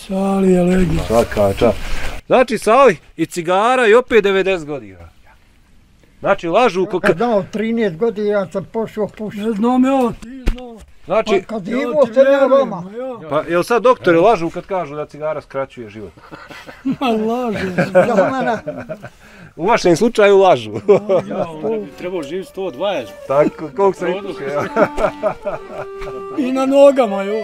Sali je legenda. Svaka čast. Znači, Sali i cigara i opet 90 godina. Znači, lažu... Kad dao 13 godina sam pošao pušiti. Ne znam ja, ti znam. Znači... Pa kad Ivo ste ne vama. Pa jel sad doktori lažu kad kažu da cigara skraćuje život? Ma lažu. U vašem slučaju lažu. Ja, onda bi trebao živjeti 120. Tako, koliko sam ipuke, ja. I na nogama, jo.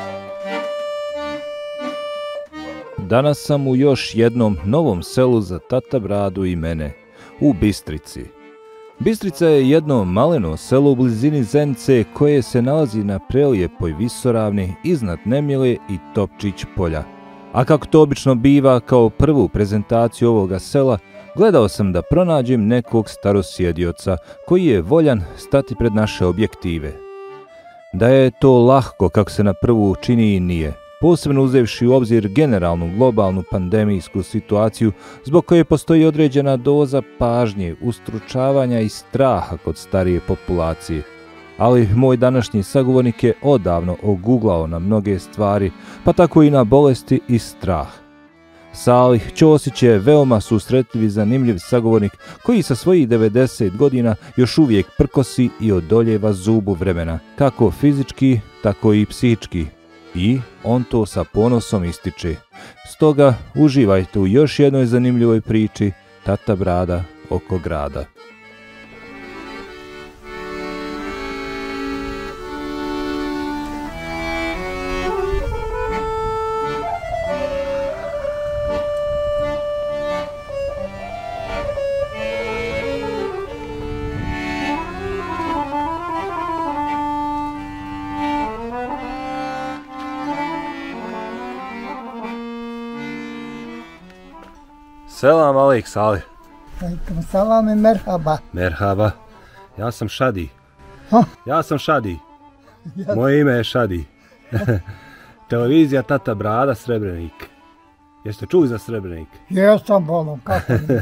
Danas sam u još jednom novom selu za tata Bradu i mene, u Bistrici. Bistrica je jedno maleno selo u blizini Zenice koje se nalazi na prelijepoj visoravni iznad Nemile i Topčić polja. A kako to obično biva, kao prvu prezentaciju ovoga sela, gledao sam da pronađem nekog starosjedioca koji je voljan stati pred naše objektive. Da je to lahko kako se na prvu čini i nije, posebno uzevši u obzir generalnu globalnu pandemijsku situaciju zbog koje postoji određena doza pažnje, ustručavanja i straha kod starije populacije. Ali moj današnji sagovornik je odavno oguglao na mnoge stvari, pa tako i na bolesti i strah. Salih Ćosić je veoma susretljiv i zanimljiv sagovornik koji sa svojih 90 godina još uvijek prkosi i odoljeva zubu vremena, kako fizički, tako i psihički. I on to sa ponosom ističe. Stoga uživajte u još jednoj zanimljivoj priči Tata Brada oko grada. Selam alejk, Salih. Salam i merhaba. Merhaba. Ja sam Šadi. Ha? Ja sam Šadi. Moje ime je Šadi. Televizija Tata Brada, Srebrenik. Jeste čuli za Srebrenik? Jesam bolom, kako ne.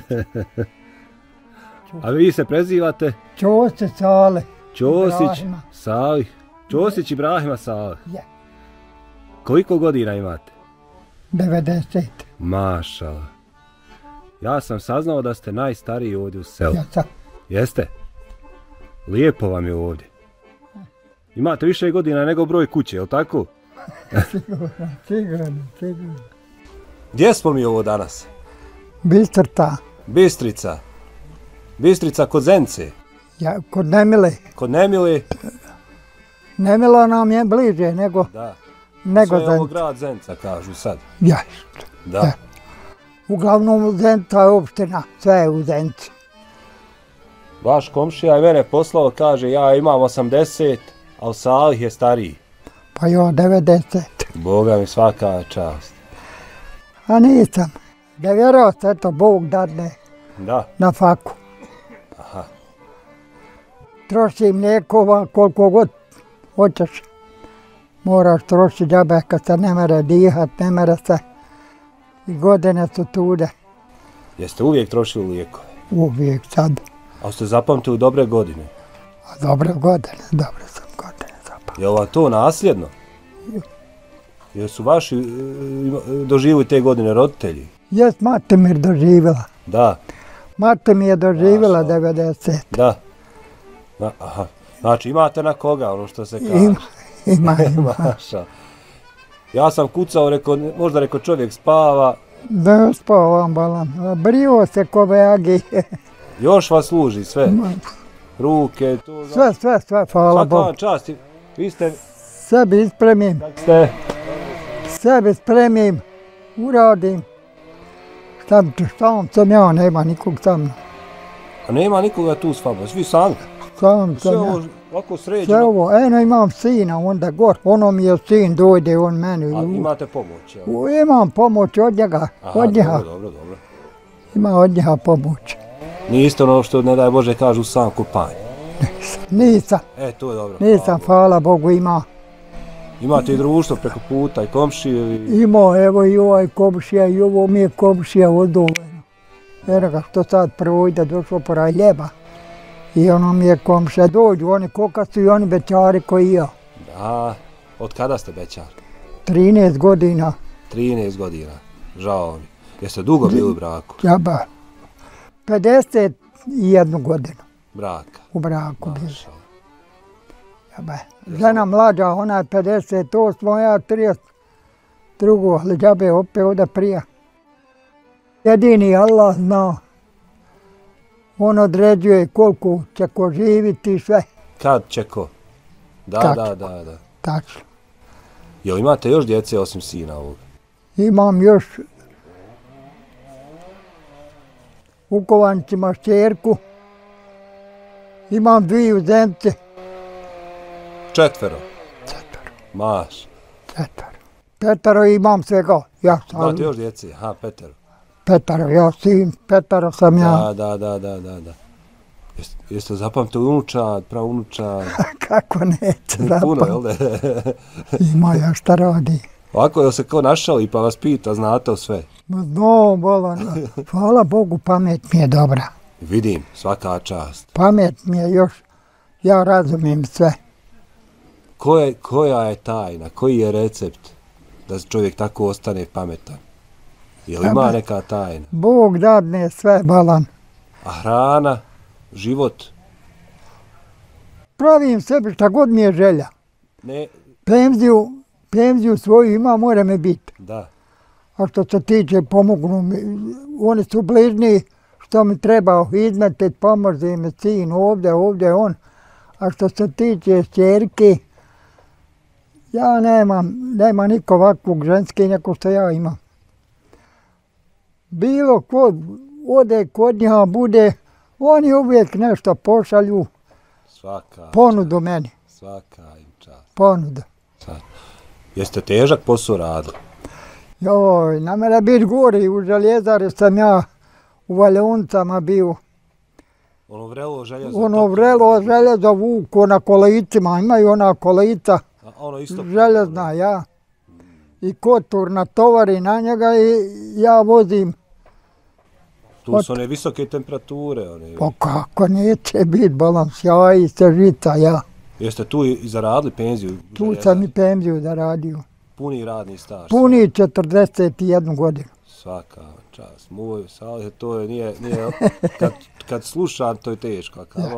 A vi se prezivate? Ćosić Sale. Ćosić, Ibrahima. Salih. Ćosić Ibrahima Salih. Je. Koliko godina imate? 90. Mašala. Ja sam saznao da ste najstariji ovdje u selu. Jesam. Jeste? Lijepo vam je ovdje. Imate više godina nego broj kuće, jel tako? Sigurno. Gdje smo mi ovo danas? Bistrta. Bistrica. Bistrica kod Zenice. Ja, kod Nemile. Kod Nemile. Nemila nam je bliže nego Da. Zenica. Sve je ovo grad Zenica, kažu sad. Ja. Da. Ja. Uglavnom Zenica je opština, sve je u Zenici. Vaš komšija je mene poslao, kaže ja imam 80, a Salih je stariji. Pa jo, 90. Boga mi svaka čast. A nisam. Da vjerovatno, eto, Bog dadne Da. na faku. Aha. Trošim lijekova koliko god hoćeš. Moraš trošiti džabe kad se ne mere dihat, ne mere se. I godine su tude. Jeste uvijek trošili lijekove? Uvijek sad. A ste zapamtili dobre godine? A dobre sam godine zapamtio. Je li vam to nasljedno? Jesu vaši doživjeli te godine roditelji? Jes, mati mi je doživjela. Da. Mati mi je doživjela 90. Da. Aha. Znači imate na koga, ono što se kaže. Ima. Maša. Ja sam kucao, možda rekao čovjek spava. Da spavam, balam. Brio se ko veagi. Još vas služi sve. Ruke, to... Sve, hvala Bogu. Svaka vam čast. Vi ste... Sebi ispremim. Ste... Sebi spremim. Uradim. Sam sam ja, nema nikog sa mnom. A nema nikoga tu s vama, svi sami. Sam Sve ja. ovo ovako sređeno. Sve ovo, eno imam sina onda gor. Ono mi je sin, dojde on meni. A imate pomoć, jel? Imam pomoć od njega. Aha, od njega. Dobro. Ima od njega pomoć. Niste ono što, ne daj Bože, kažu sam kopanje. Nisam. To je dobro. Nisam, hvala Bogu, ima. Imate i društvo preko puta i komšije i... Imao, evo i ovaj komšija i ovo mi je komšija odovljeno. Eno ga što sad prvo ide došlo poraj ljeba. I ono mi je komšija, dođu oni koka su i oni bećari koji ja. Da, od kada ste bećar? 13 godina. 13 godina. Žao mi. Jeste dugo bili u braku? Džaba. 51 godinu Braka. u braku bili. Mašala. Džaba. Žena mlađa, ona je 58, ja 32, ali džabe opet ovdje prija. Jedini Allah zna. On određuje koliko će ko živiti i sve. Kad će ko? Kad? Da. Tačno. Jel imate još djece osim sina ovog? Imam još u Kovancima šćerku. Imam 2 zemce. 4. Četvero. Maš. 5 imam svega. Ja sam Imate još djece? Ha, 5. 5, ja sin, 5 sam ja. Da. Jeste zapamtili unučad, pravunučad? Kako neće Puno, jel zapamati. da? Ima ja šta radi. Ovako je se ko našali pa vas pita, znate o sve? No, bolan, hvala Bogu, pamet mi je dobra. Vidim, svaka čast. Pamet mi je još, ja razumijem sve. Koja je tajna, koji je recept da čovjek tako ostane pametan? Jel ima neka tajna? Bog dadne sve, balan. A hrana, život? Pravim sebi šta god mi je želja. Ne, Penziju svoju ima, mora me biti. da. A što se tiče, pomognu mi, oni su bližni, što mi treba izmetiti, pomože mi sin, ovdje on. A što se tiče ćerke, ja nema niko ovakvog ženskinja što ja imam. Bilo ko ode kod nja bude, oni uvijek nešto pošalju, Svaka ponudu meni, Svaka im čast. ponudu. Jeste težak posao radili? Joj, na mene biti gori, u željezari sam ja u Valjuncama bio. Ono vrelo željezo? Ono vrelo željezo vuku na kolicima, imaju ona kolica Ono isto? željezna, ja. I kotur natovari na njega i ja vozim. Tu su one visoke temperature. Pa kako neće biti balans, ja i se žica, ja. Jeste tu i zaradili penziju? Tu sam i penziju zaradio. Puni radni staž? Puni 41 godinu. Svaka čast. Moj Salih, to je nije kad slušam, to je teško.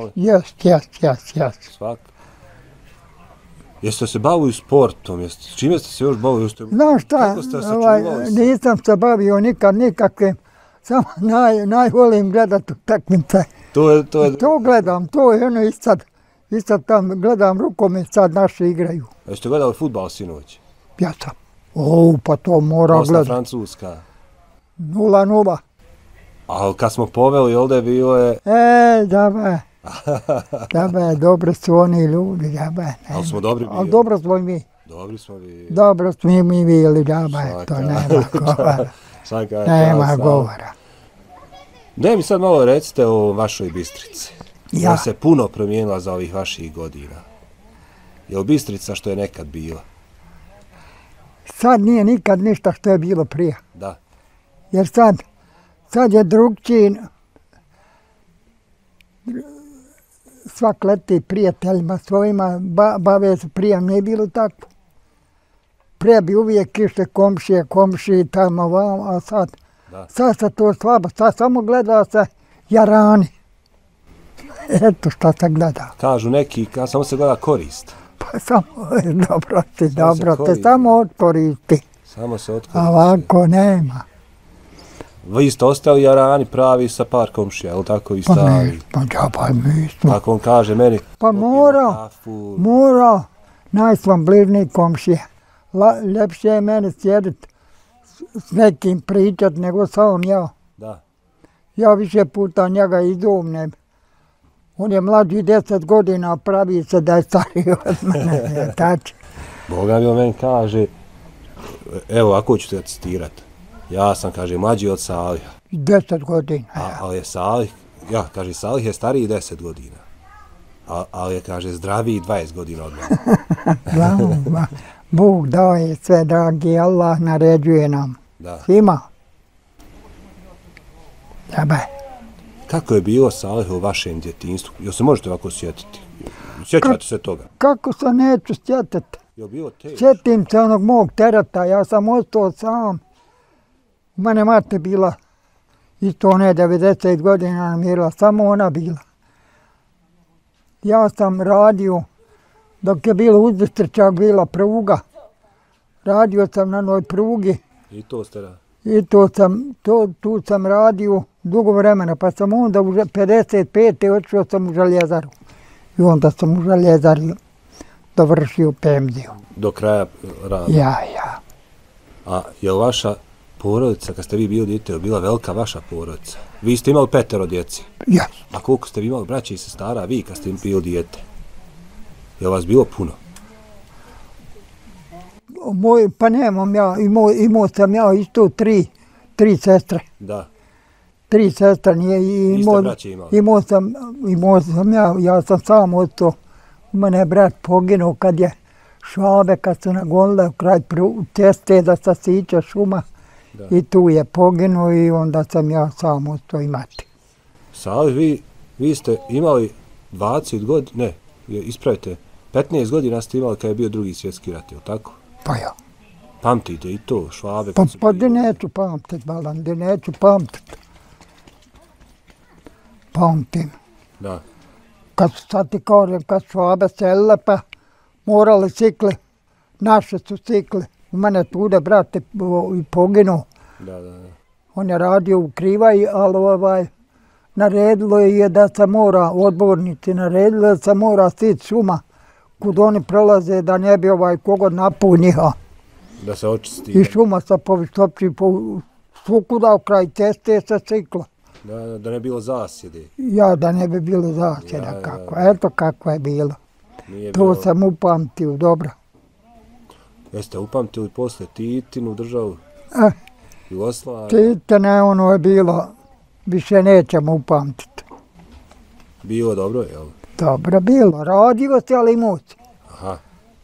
Jes. Svaka. Jeste se bavili sportom? Čime ste se još bavili? Znaš šta, nisam se bavio nikakvim, samo najvolim gledat utakmice. To gledam, to je ono i sad tam gledam rukomet, sad naši igraju. Jeste gledali fudbal sinoć? Ja sam. Pa to moram Bosna, gledat. Francuska. 0-0. A kad smo poveli, ovdje bilo je... Džabe, dobro su oni ljudi, džabe. Ali smo dobri bili. Ali dobro smo i mi. Dobri smo bili. Dobro smo i mi bili, džabe, to nema govora. Nema govora. Ne mi sad malo recite o vašoj Bistrici. Ja. Ona se puno promijenila za ovih vaših godina. Je li Bistrica što je nekad bila? Sad nije nikad ništa što je bilo prije. Da. Jer sad je drugčiji, svak leti prijateljima svojima, bave se, prije nije bilo tako. Prije bi uvijek išli komšije tamo vam, a sad se to slabo, sad samo gleda se jarani. Eto šta se gleda. Kažu neki, samo se gleda korist. Pa samo, dobro te samo otkoristi. Samo se otkoristi. A ovako nema. Vi ste ostali jarani pravi sa par komšija, je li tako i stari? Pa mi smo. Ako on kaže meni... Pa mora, najsvam bližni komšije. Ljepše je meni sjedit s nekim pričat nego sam ja. Da. Ja više puta njega izumnem. On je mlađi 10 godina, pravi se da je stariji od mene. Boga mi o meni kaže, evo ako ću te citirati. Ja sam, kaže, mlađi od Saliha. 10 godina, Ali je Salih, kaže, Salih je stariji 10 godina. Ali je, kaže, zdraviji 20 godina od mene. Bog daje sve, dragi, Allah naređuje nam. Da. Svima. Džabe. Kako je bilo Salih u vašem djetinjstvu? Jel se možete ovako sjetiti? Sjećate se toga? Kako se neću sjetiti? Je bilo teško? Sjetim se onog mog tereta, ja sam ostao sam. U mene mate bila, isto one 90 godina namirila, samo ona bila. Ja sam radio, dok je bilo uz Bistričak bila pruga. Radio sam na onoj prugi. I to ste radili? I tu sam radio dugo vremena, pa sam onda u 55. otišao sam u željezaru. I onda sam u željezari dovršio penziju. Do kraja rada? Ja. A je li vaša porodica, kad ste vi bili dijete, bila velika vaša porodica? Vi ste imali 5 djece? Ja. A koliko ste vi imali braće i sestara, vi kad ste bili dijete? Je li vas bilo puno? Pa nemam ja, imao sam ja isto tri sestre. Da. 3 sestre nije Iste braće imali? Imao sam ja sam sam ostao. U mene je brat poginuo kad je Švabe, kad su nagonile u kraj ceste da se siče šuma. Da. I tu je poginuo i onda sam ja sam ostao i mati. Sali, vi ste imali 20 godina, ne, ispravite, 15 godina ste imali kad je bio Drugi svjetski rat, je li tako? Pa ja. Pamtite i to, Švabe? Pa di neću pamtit, Balan, di neću pamtit. Pamtim. Da. Kad sad ti kažem, kad Švabe selile, pa morali cikli, naše su cikli. U mene tude, brate, poginuo. Da. On je radio u Krivaj, ali naredilo je da se mora, odbornici naredili da se mora sići šuma kud oni prolaze da ne bi kogod napunjiha. Da se očisti. I šuma se povištopči svukuda u kraj ceste se cikla. Da ne bilo zasjede. Ja, da ne bi bilo zasjeda kako. Eto kako je bilo. To sam upamtio, dobro. Jeste upamtili posle Titinu državu? Jugoslaviju? Titine ono je bilo, više nećemo upamtiti. Bilo dobro, jel? Dobro bilo, radio se, ali imao si. Aha.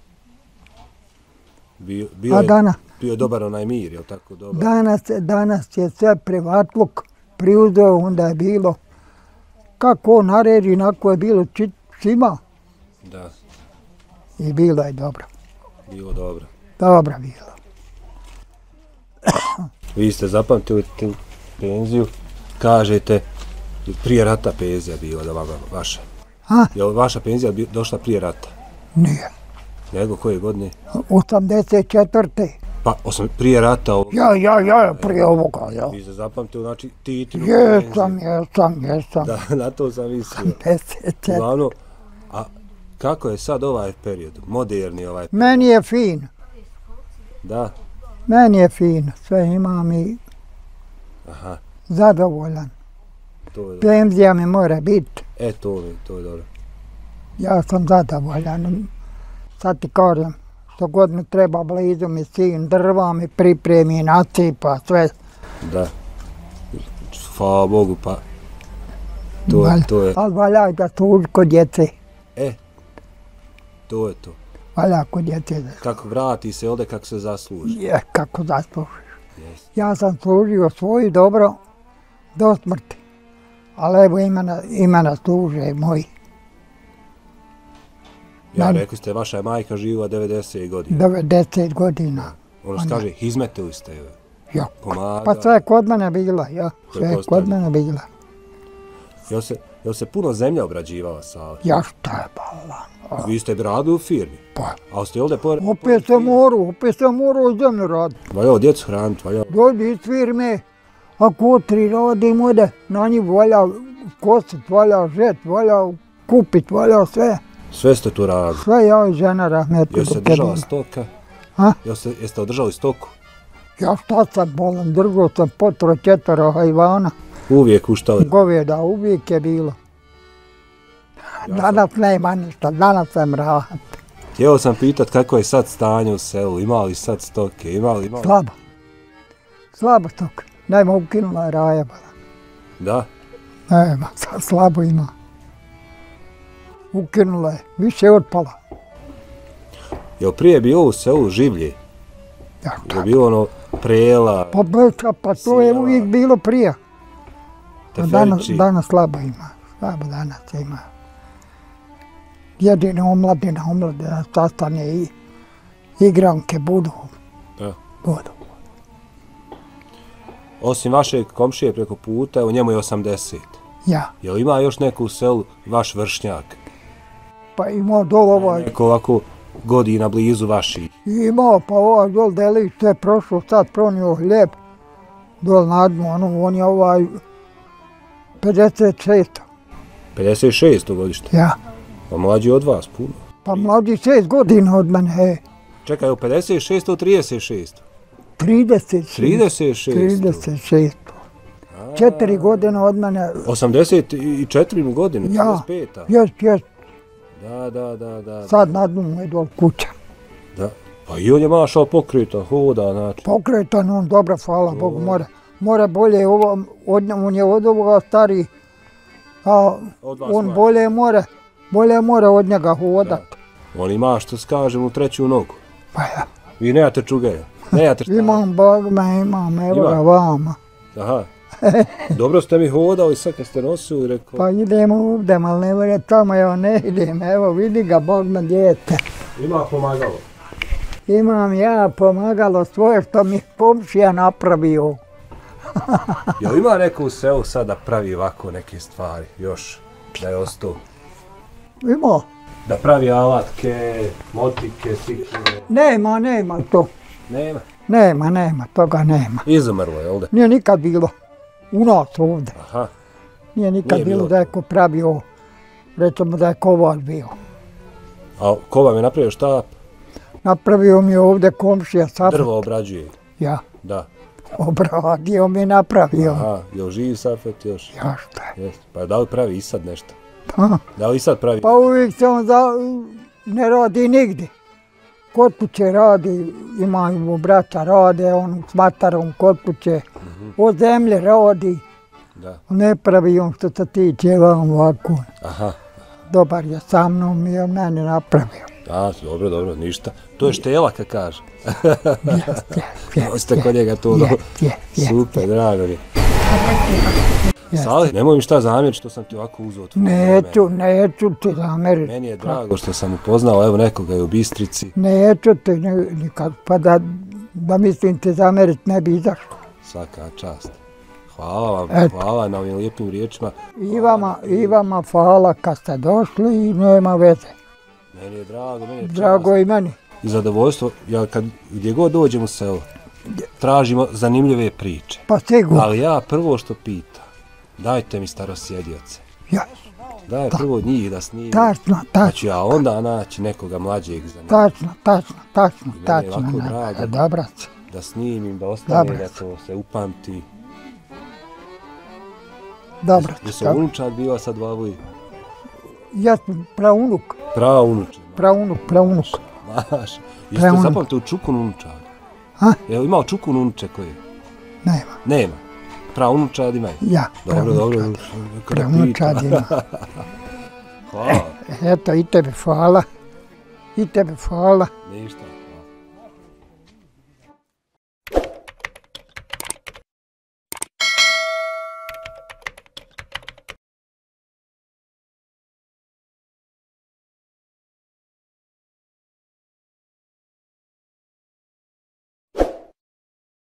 Bio je dobar onaj mir, jel tako dobar? Danas je sve privatluk priuzeo, onda je bilo kako on naredi, nako je bilo svima. Da. I bilo je dobro. Bilo dobro. Dobro bilo. Vi ste zapamtili tu penziju, kažete, prije rata penzija bila da vaša. Je li vaša penzija došla prije rata? Nije. Nego koje godine? 84. Pa prije rata ovoga? Ja, prije ovoga, ja. Vi ste zapamtili, znači, Titinu Jesam. Da, na to sam mislio. 54. Uglavnom, a kako je sad ovaj period, moderni ovaj period? Meni je fin. Da? Meni je fin, sve imam i zadovoljan. Penzija mi mora biti. To je dobro. Ja sam zadovoljan. Sad ti kažem, što god mi treba blizu mi sin, drva mi pripremi, nacipa, sve. Da. Hvala Bogu, pa to je. Ali valja da služi kod djece. To je to. Valja kod djece. Kako vrati se ovdje kako se zasluži. Kako zaslužiš. Ja sam služio svoju dobro do smrti. Ali evo imena služe moji. Ja, rekli ste, vaša je majka živa 90 godina. 90 godina. Ono se kaže, izmetili ste joj. Ja, pa sve kod mene bila, ja. Sve kod mene bila. Jel se puno zemlja obrađivala, Sale? Ja, šta je bala. Vi ste radili u firmi? Pa. A ste ovdje pored? Opet sam morao u zemlju raditi. Valjao djecu hraniti, valjao? Dođi iz firme, ako otri radim ode, na njih valja kosit, valja žet, valja kupit, valja sve. Sve ste tu radili? Sve ja i žena Rahmetli. Jel se držala stoka? Jeste održali stoku? Ja šta sam bolan, držao sam potro 4 hajvana. Uvijek u šta? Goveda, uvijek je bilo. Danas nema ništa, danas sam rahat. Htio sam pitat kako je sad stanje u selu, ima li sad stoke, ima li? Slabo stoke, nema ukinula je raja. Da? Nema, sad slabo ima. Ukinula je, više je otpala. Je prije bilo u selu življe? Je bilo ono prela? Pa to je uvijek bilo prije. Teferići? Danas slabo ima, danas ima. Jedina omladina sastane i igranke budu. Da. Budu. Osim vašeg komšije preko puta, evo njemu je 80. Ja. Jel ima još neko u selu vaš vršnjak? Pa imao dol ovaj, Neko ovako godina blizu vaših? imao pa ovaj dol delić, to je prošlo sad pronio hljeb. Dol na dnu, on je ovaj 56. 56. godište. Ja. Pa mlađi od vas puno. Pa mlađi 6 godina od mene, Čekaj, u 56. 36. 36. 36. 36. 4 godine od mene. 84 godine, Ja. 45. Jest. Da. Sad na dnu mu je dol kuća. Da. Pa i on je mašao pokretan, hoda, znači. Pokretan on, dobro, hvala Bogu, mora bolje, on je od ovoga stariji, a Od vas on mlađi. bolje mora od njega hodat. On ima, što se kažem, u treću nogu. Pa ja, Vi nemate čugeja. Nemate šta. imam Bogme, imam, evo Ima? ga vama. Aha. Dobro ste mi hodali sad kad ste nosili, rekao. Pa idemo ovdje, ali ne vore tamo, evo ne idem, evo vidi ga Bogme djete. Ima pomagalo. Imam ja pomagalo svoje što mi komšija napravio. Jel ima neko u selu sad da pravi ovako neke stvari, još, da je ostao? Ima? Da pravi alatke, motike, sikire. Nema to. Nema. Toga nema. Izumrlo je, jel da? Nije nikad bilo u nas ovdje. Aha. Nije nikad Nije bilo bilo. da je ko pravio, recimo da je kovar bio. A ko vam je napravio štap? Napravio mi je ovdje komšija Safet. Drvo obrađuje. Ja, Da. obradio mi je napravio. Aha, jel živi Safet još? Ja šta je. Jest. Pa da li pravi i sad nešto? Pa, Da li i sad pravi? pa uvijek se on ne radi nigdje. Kod kuće radi, imaju brata rade, on s matarom kod kuće. Od zemlje radi. Da. Ne pravi on što se tiče vam ovako. Aha. Dobar je sa mnom i on mene napravio. A, dobro, ništa. To je štela, kad kaže. Jest, Oste kod njega to, jest. super, drago mi. Jest. Sali, nemoj mi šta zamjeriti što sam ti ovako uzeo tvoje Neću ti zameriti. Meni je drago što sam upoznao, evo nekoga je u Bistrici. Neću ti nikad, pa da mislim te zameriti ne bi izašlo. Svaka čast. Hvala vam, Eto. hvala na ovim lijepim riječima. I vama hvala kad ste došli i nema veze. Meni je drago, meni je čast. Drago i meni. I zadovoljstvo, ja gdje god dođem u selo, tražimo zanimljive priče. Pa sigurno. Ali ja prvo što pitam, dajte mi starosjedioce. Ja, Daj prvo njih da snimim. tačno. Pa ću ja onda naći nekoga mlađeg za njih. Tačno. ovako drago. Dobra si. Da snimim, da ostane, Dobro. da to se upamti. Dobro Gdje si. se unučak bio sad vavuji. Ja sam praunuk. Prava unučina. Praunuk. Maš. Jeste Preunuk. zapamtio čukun unučak? Ha? Jel imao čukun unuče koji? Nema. Nema. Prava unučad imaju. Ja, Dobro. preunučad ima. Hvala. Eto, i tebe hvala. Ništa.